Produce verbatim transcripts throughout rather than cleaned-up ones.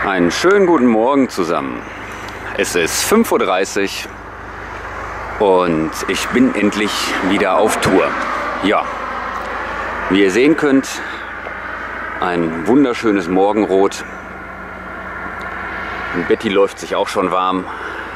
Einen schönen guten Morgen zusammen. Es ist fünf Uhr dreißig und ich bin endlich wieder auf Tour. Ja, wie ihr sehen könnt, ein wunderschönes Morgenrot. Und Betty läuft sich auch schon warm.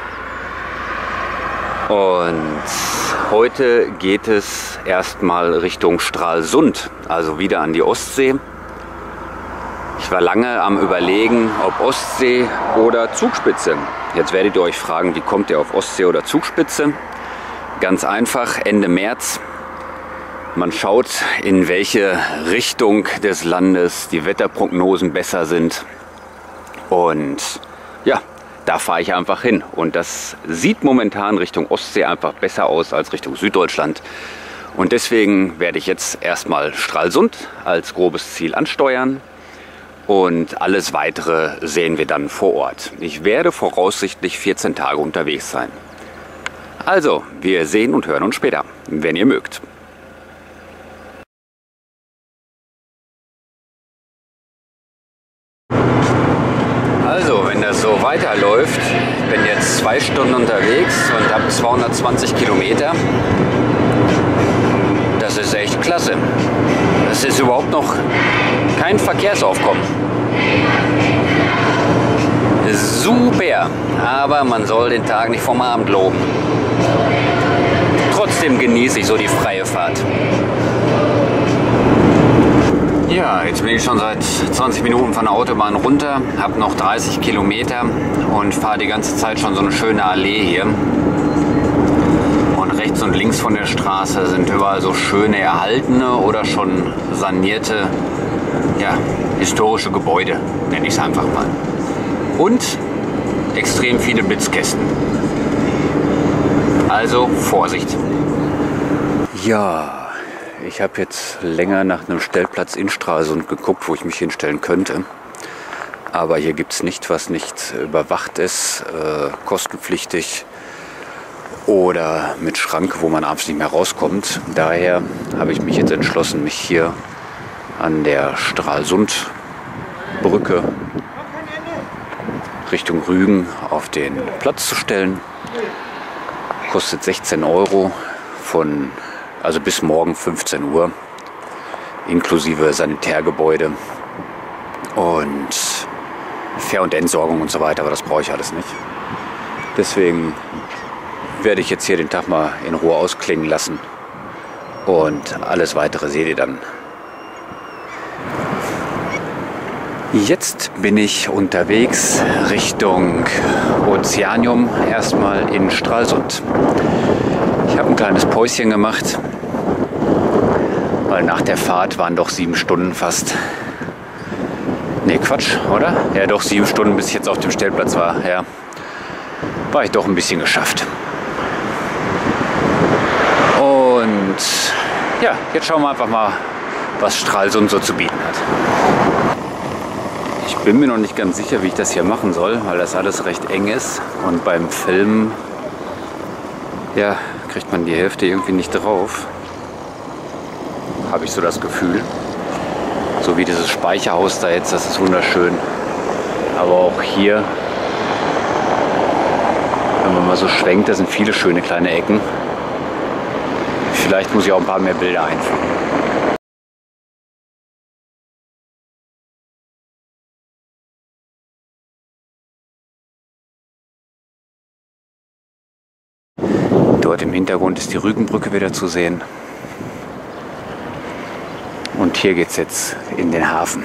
Und heute geht es erstmal Richtung Stralsund, also wieder an die Ostsee. Ich war lange am Überlegen, ob Ostsee oder Zugspitze. Jetzt werdet ihr euch fragen, wie kommt ihr auf Ostsee oder Zugspitze? Ganz einfach, Ende März. Man schaut, in welche Richtung des Landes die Wetterprognosen besser sind. Und ja, da fahre ich einfach hin. Und das sieht momentan Richtung Ostsee einfach besser aus als Richtung Süddeutschland. Und deswegen werde ich jetzt erstmal Stralsund als grobes Ziel ansteuern. Und alles Weitere sehen wir dann vor Ort. Ich werde voraussichtlich vierzehn Tage unterwegs sein. Also, wir sehen und hören uns später, wenn ihr mögt. Also, wenn das so weiterläuft, ich bin jetzt zwei Stunden unterwegs und habe zweihundertzwanzig Kilometer. Das ist echt klasse. Es ist überhaupt noch kein Verkehrsaufkommen. Super, aber man soll den Tag nicht vom Abend loben. Trotzdem genieße ich so die freie Fahrt. Ja, jetzt bin ich schon seit zwanzig Minuten von der Autobahn runter, habe noch dreißig Kilometer und fahre die ganze Zeit schon so eine schöne Allee hier. Und rechts und links von der Straße sind überall so schöne erhaltene oder schon sanierte, ja, historische Gebäude, nenne ich es einfach mal. Und extrem viele Blitzkästen. Also Vorsicht. Ja, ich habe jetzt länger nach einem Stellplatz in Stralsund geguckt, wo ich mich hinstellen könnte. Aber hier gibt es nicht, was nicht überwacht ist, äh, kostenpflichtig oder mit Schrank, wo man abends nicht mehr rauskommt. Daher habe ich mich jetzt entschlossen, mich hier an der Stralsundbrücke Richtung Rügen auf den Platz zu stellen. Kostet sechzehn Euro von, also bis morgen fünfzehn Uhr, inklusive Sanitärgebäude und Fähr- und Entsorgung und so weiter, aber das brauche ich alles nicht. Deswegen werde ich jetzt hier den Tag mal in Ruhe ausklingen lassen und alles Weitere seht ihr dann. Jetzt bin ich unterwegs Richtung Ozeanium, erstmal in Stralsund. Ich habe ein kleines Päuschen gemacht, weil nach der Fahrt waren doch sieben Stunden fast. Ne, Quatsch, oder? Ja, doch sieben Stunden, bis ich jetzt auf dem Stellplatz war. Ja, war ich doch ein bisschen geschafft. Und ja, jetzt schauen wir einfach mal, was Stralsund so zu bieten hat. Ich bin mir noch nicht ganz sicher, wie ich das hier machen soll, weil das alles recht eng ist und beim Filmen, ja, kriegt man die Hälfte irgendwie nicht drauf. Habe ich so das Gefühl. So wie dieses Speicherhaus da jetzt, das ist wunderschön. Aber auch hier, wenn man mal so schwenkt, da sind viele schöne kleine Ecken. Vielleicht muss ich auch ein paar mehr Bilder einfügen. Dort im Hintergrund ist die Rügenbrücke wieder zu sehen. Und hier geht es jetzt in den Hafen.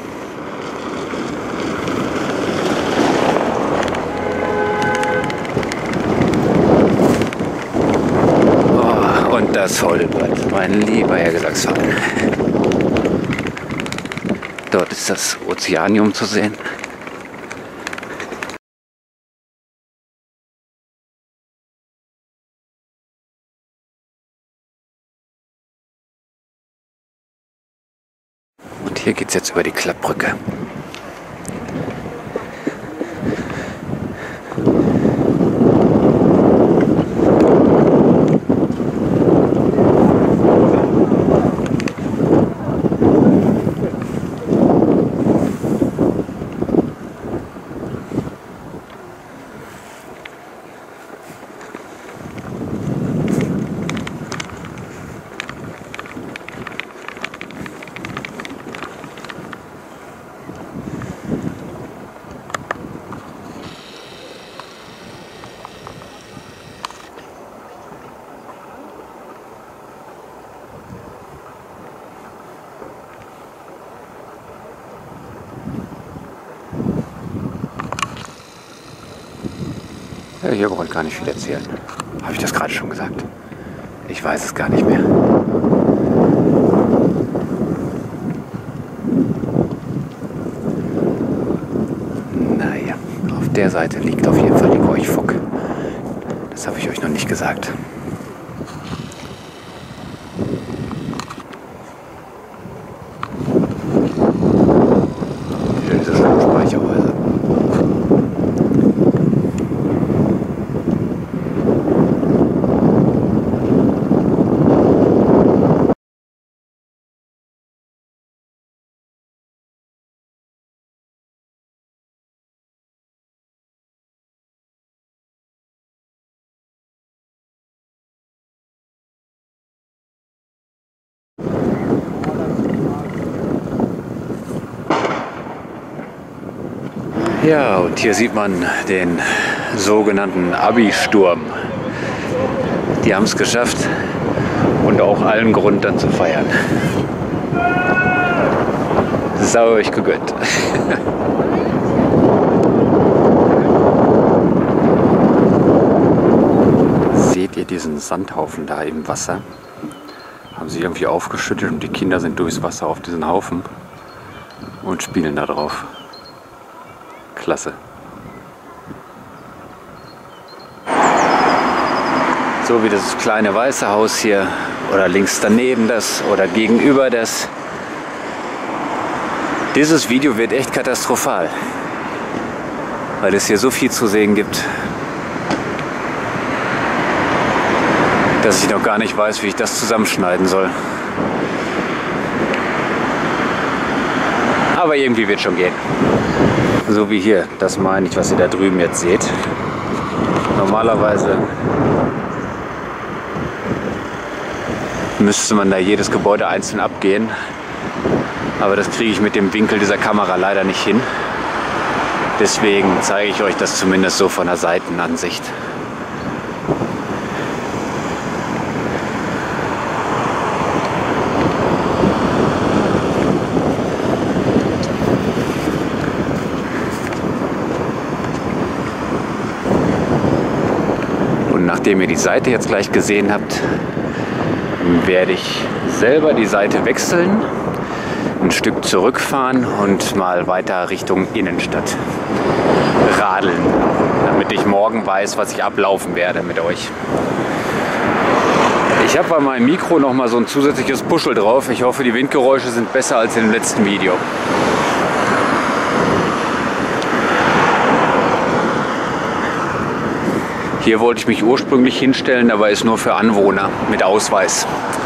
Oh, und das Holbrett, mein lieber Herr Gesangsverein. Dort ist das Ozeanium zu sehen. Hier geht es jetzt über die Klappbrücke. Ja, hier wollte gar nicht viel erzählen. Habe ich das gerade schon gesagt? Ich weiß es gar nicht mehr. Naja, auf der Seite liegt auf jeden Fall die Gorchfock. Das habe ich euch noch nicht gesagt. Wieder diese schönen Speicherhäuser. Ja, und hier sieht man den sogenannten Abi-Sturm. Die haben es geschafft und auch allen Grund dann zu feiern. Das sei euch gegönnt. Seht ihr diesen Sandhaufen da im Wasser? Haben sie irgendwie aufgeschüttet und die Kinder sind durchs Wasser auf diesen Haufen und spielen da drauf. Klasse. So wie das kleine weiße Haus hier oder links daneben das oder gegenüber das. Dieses Video wird echt katastrophal, weil es hier so viel zu sehen gibt, dass ich noch gar nicht weiß, wie ich das zusammenschneiden soll. Aber irgendwie wird schon gehen. So wie hier, das meine ich, was ihr da drüben jetzt seht. Normalerweise müsste man da jedes Gebäude einzeln abgehen, aber das kriege ich mit dem Winkel dieser Kamera leider nicht hin. Deswegen zeige ich euch das zumindest so von der Seitenansicht. Nachdem ihr die Seite jetzt gleich gesehen habt, werde ich selber die Seite wechseln, ein Stück zurückfahren und mal weiter Richtung Innenstadt radeln, damit ich morgen weiß, was ich ablaufen werde mit euch. Ich habe bei meinem Mikro noch mal so ein zusätzliches Puschel drauf. Ich hoffe, die Windgeräusche sind besser als im letzten Video. Hier wollte ich mich ursprünglich hinstellen, aber ist nur für Anwohner mit Ausweis.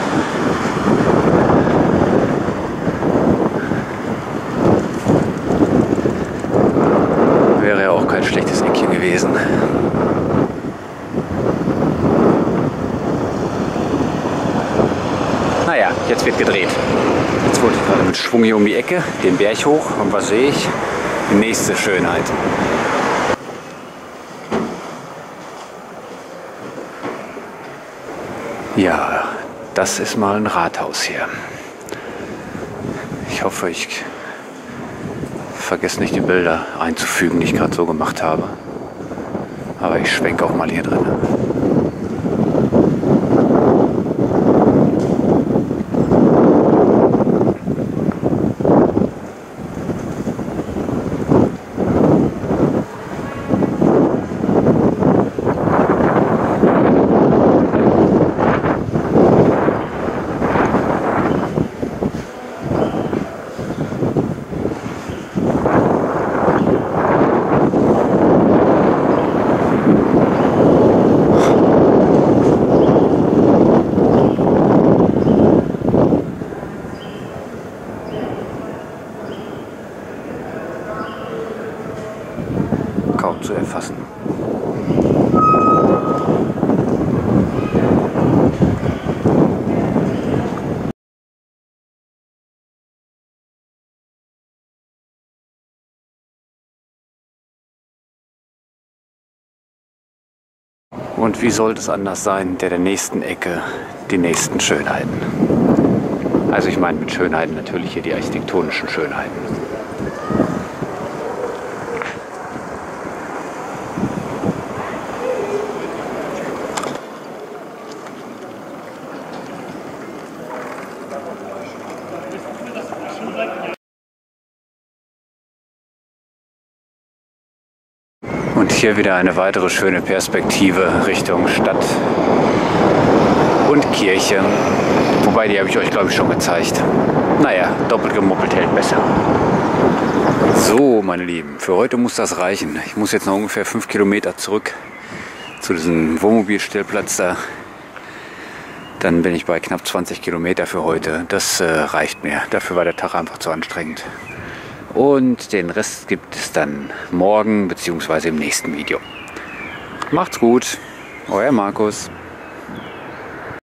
Wäre ja auch kein schlechtes Eckchen gewesen. Naja, jetzt wird gedreht. Jetzt wollte ich gerade mit Schwung hier um die Ecke, den Berg hoch. Und was sehe ich? Die nächste Schönheit. Ja, das ist mal ein Rathaus hier. Ich hoffe, ich vergesse nicht die Bilder einzufügen, die ich gerade so gemacht habe. Aber ich schwenke auch mal hier drin. Kaum zu erfassen. Und wie sollte es anders sein, der der nächsten Ecke die nächsten Schönheiten. Also ich meine mit Schönheiten natürlich hier die architektonischen Schönheiten. Und hier wieder eine weitere schöne Perspektive Richtung Stadt und Kirche. Wobei, die habe ich euch, glaube ich, schon gezeigt. Naja, doppelt gemoppelt hält besser. So, meine Lieben, für heute muss das reichen. Ich muss jetzt noch ungefähr fünf Kilometer zurück zu diesem Wohnmobilstellplatz da. Dann bin ich bei knapp zwanzig Kilometer für heute. Das äh, reicht mir. Dafür war der Tag einfach zu anstrengend. Und den Rest gibt es dann morgen bzw. im nächsten Video. Macht's gut, euer Markus.